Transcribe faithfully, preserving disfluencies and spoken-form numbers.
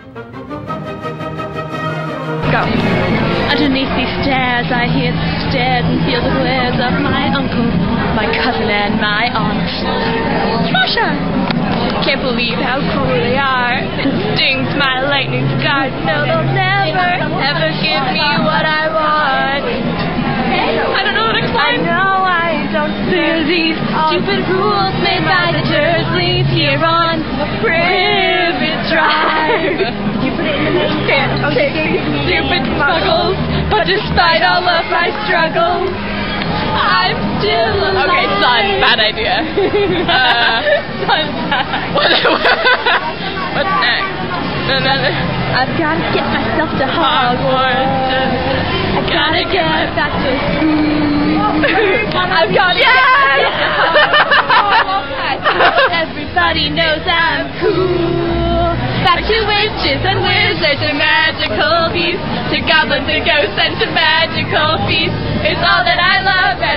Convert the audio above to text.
Go. Underneath these stairs, I hear the stares and feel the glares of my uncle, my cousin, and my aunt. Russia! Can't believe how cruel they are. It stings my lightning scars. No, they'll never, ever give me what I want. I don't know what to explain. I know I don't. There's these stupid rules made by the Dursleys here on Privet Drive. You put it in the name. Can't take these stupid muggles, but despite all of my struggles, I'm still alive. Okay, son, bad idea. uh, Son, what, what's next? I've got to get myself to Hogwarts. I gotta get back to school. I've got to get Everybody knows I'm cool. Back to witches and wizards and magical beasts, to goblins and ghosts and to magical feasts. It's all that I love.